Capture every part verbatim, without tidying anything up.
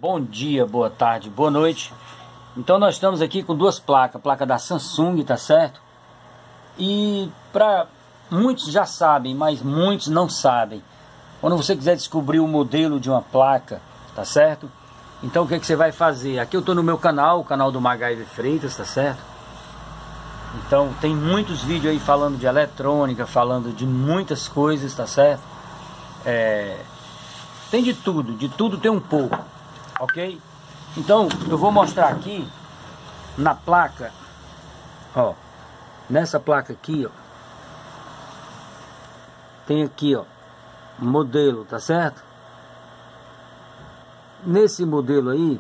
Bom dia, boa tarde, boa noite. Então nós estamos aqui com duas placas, placa da Samsung, tá certo? E para muitos já sabem, mas muitos não sabem. Quando você quiser descobrir o modelo de uma placa, tá certo? Então o que, é que você vai fazer? Aqui eu estou no meu canal, o canal do MacGyver Freitas, tá certo? Então tem muitos vídeos aí falando de eletrônica, falando de muitas coisas, tá certo? É... Tem de tudo, de tudo tem um pouco, ok? Então eu vou mostrar aqui na placa, ó, nessa placa aqui, ó, tem aqui, ó, modelo, tá certo? Nesse modelo aí,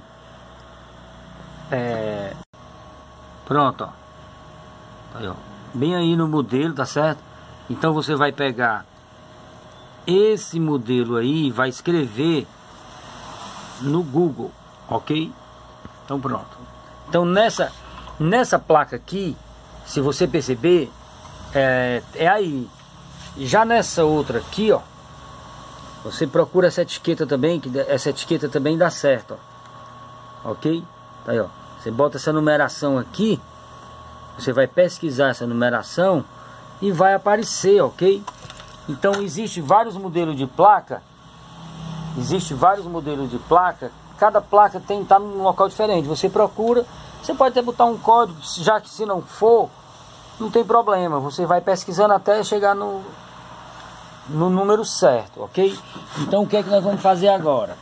é, pronto, ó, aí, ó, bem aí no modelo, tá certo? Então você vai pegar esse modelo aí, vai escrever no Google, ok? Então pronto. Então nessa nessa placa aqui, se você perceber, é, é aí. Já nessa outra aqui, ó, você procura essa etiqueta também, que essa etiqueta também dá certo, ó. Ok? Tá aí, ó. Você bota essa numeração aqui, você vai pesquisar essa numeração e vai aparecer, ok? Então existe vários modelos de placa, existe vários modelos de placa, cada placa tem tá num local diferente. Você procura, você pode até botar um código, já que se não for, não tem problema, você vai pesquisando até chegar no no número certo, ok? Então o que é que nós vamos fazer agora?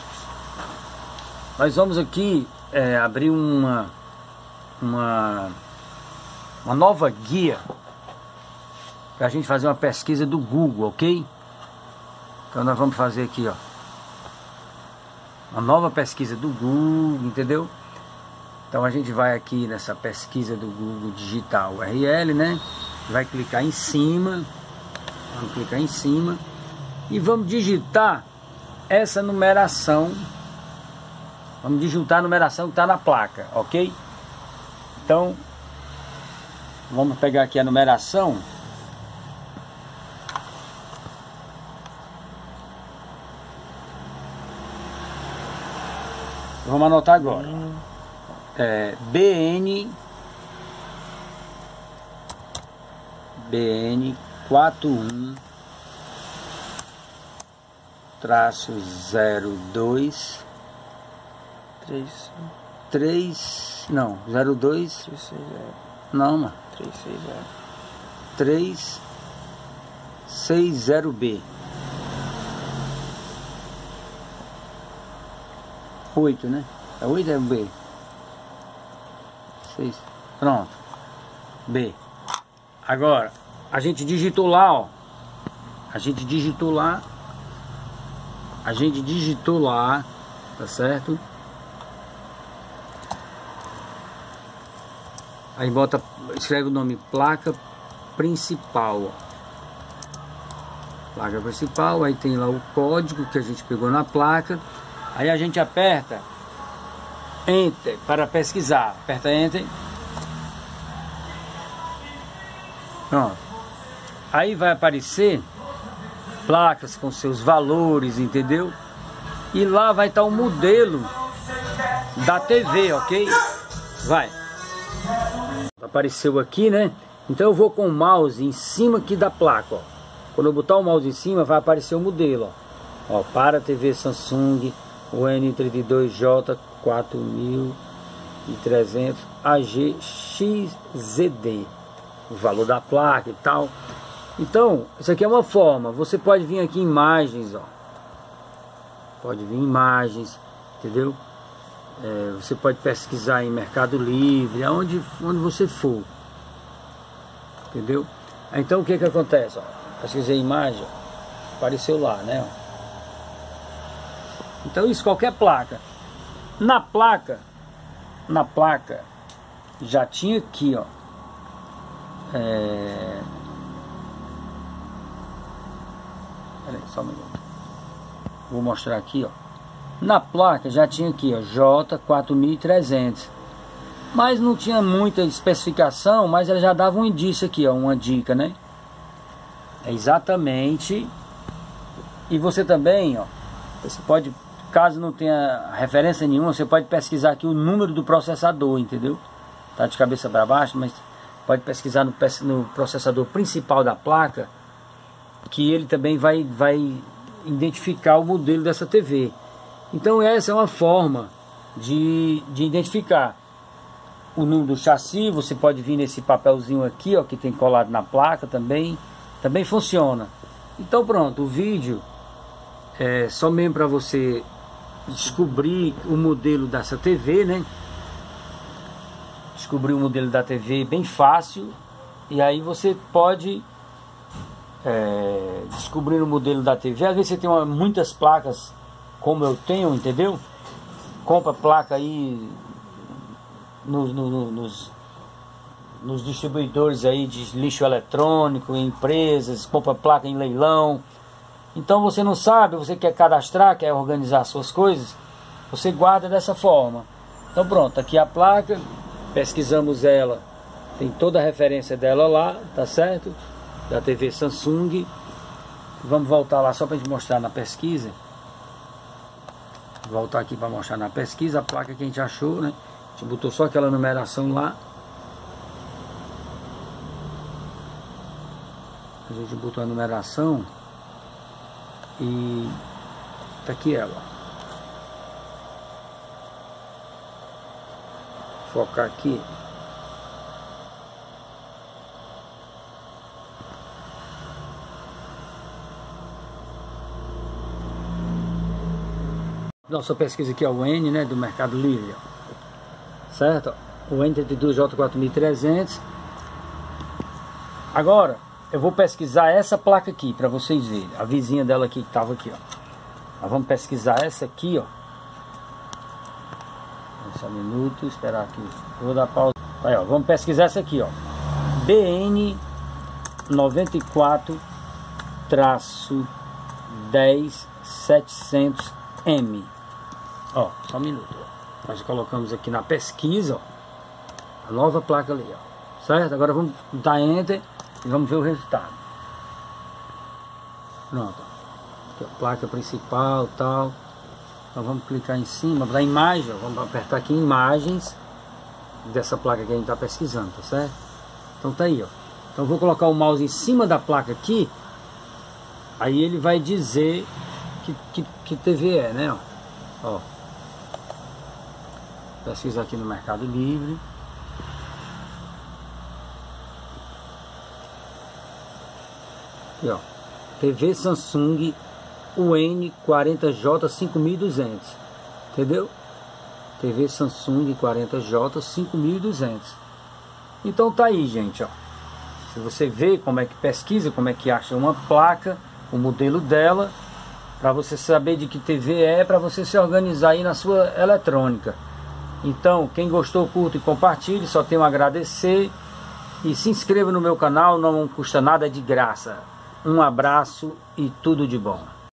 Nós vamos aqui é, abrir uma uma uma nova guia para a gente fazer uma pesquisa do Google, ok? Então nós vamos fazer aqui, ó, uma nova pesquisa do Google, entendeu? Então a gente vai aqui nessa pesquisa do Google, digitar U R L, né? Vai clicar em cima, vamos clicar em cima e vamos digitar essa numeração, vamos digitar a numeração que está na placa, ok? Então vamos pegar aqui a numeração. Vamos anotar agora. É, B N B N quarenta e um traço zero dois três três não zero dois três seis zero não, mano, três seis zero três seis zero B oito, né? É oito, é B. seis. Pronto. B. Agora, a gente digitou lá, ó. A gente digitou lá. A gente digitou lá, tá certo? Aí bota, escreve o nome placa principal, ó. Placa principal, aí tem lá o código que a gente pegou na placa. Aí a gente aperta Enter para pesquisar. Aperta Enter. Pronto. Aí vai aparecer placas com seus valores, entendeu? E lá vai estar o modelo da T V, ok? Vai. Apareceu aqui, né? Então eu vou com o mouse em cima aqui da placa, ó. Quando eu botar o mouse em cima, vai aparecer o modelo, ó. Ó, para T V Samsung o N trinta e dois J quatro mil e trezentos A G X Z D, o valor da placa e tal. Então isso aqui é uma forma. Você pode vir aqui em imagens, ó, pode vir imagens, entendeu? É, você pode pesquisar em Mercado Livre, aonde onde você for, entendeu? Então o que que acontece, ó, pesquisei imagem, apareceu lá, né, ó. Então isso, qualquer placa. Na placa, na placa, já tinha aqui, ó. É... Peraí, só um minuto. Vou mostrar aqui, ó. Na placa já tinha aqui, ó, J quatro mil e trezentos. Mas não tinha muita especificação, mas ela já dava um indício aqui, ó, uma dica, né? É exatamente. E você também, ó, você pode caso não tenha referência nenhuma, você pode pesquisar aqui o número do processador, entendeu? Tá de cabeça para baixo, mas pode pesquisar no, no processador principal da placa, que ele também vai, vai identificar o modelo dessa T V. Então essa é uma forma de, de identificar o número do chassi. Você pode vir nesse papelzinho aqui, ó, que tem colado na placa também, também funciona. Então pronto, o vídeo é só mesmo para você descobrir o modelo dessa T V, né? Descobrir o modelo da T V bem fácil, e aí você pode é, descobrir o modelo da T V. Às vezes você tem uma, muitas placas, como eu tenho, entendeu? Compra placa aí no, no, no, nos, nos distribuidores aí de lixo eletrônico, em empresas, compra placa em leilão. Então você não sabe, você quer cadastrar, quer organizar suas coisas, você guarda dessa forma. Então pronto, aqui a placa, pesquisamos ela, tem toda a referência dela lá, tá certo? Da T V Samsung. Vamos voltar lá só para a gente mostrar na pesquisa. Voltar aqui para mostrar na pesquisa a placa que a gente achou, né? A gente botou só aquela numeração lá. A gente botou a numeração e tá aqui ela. Focar aqui. Nossa pesquisa aqui é o N, né, do Mercado Livre, ó. Certo? O N trinta e dois J quatro mil e trezentos. Agora eu vou pesquisar essa placa aqui para vocês verem, a vizinha dela aqui que estava aqui, ó. Nós vamos pesquisar essa aqui, ó. Só um minuto, esperar aqui. Eu vou dar pausa. Aí, ó, vamos pesquisar essa aqui, ó. B N noventa e quatro dez setecentos M. Ó, só um minuto. Nós colocamos aqui na pesquisa, ó, a nova placa ali, ó. Certo? Agora vamos dar Enter e vamos ver o resultado. Pronto. Aqui, ó, placa principal, tal. Então vamos clicar em cima da imagem, ó, vamos apertar aqui em imagens dessa placa que a gente está pesquisando, tá certo? Então tá aí, ó. Então eu vou colocar o mouse em cima da placa aqui, aí ele vai dizer que, que, que T V é, né? Ó. Ó. Pesquisar aqui no Mercado Livre. Aqui, ó. T V Samsung U N quarenta J cinco mil e duzentos. Entendeu? T V Samsung quarenta J cinco mil e duzentos. Então tá aí, gente, ó. Se você vê como é que pesquisa, como é que acha uma placa, o modelo dela, para você saber de que T V é, para você se organizar aí na sua eletrônica. Então, quem gostou, curta e compartilhe, só tenho a agradecer. E se inscreva no meu canal, não custa nada, é de graça. Um abraço e tudo de bom.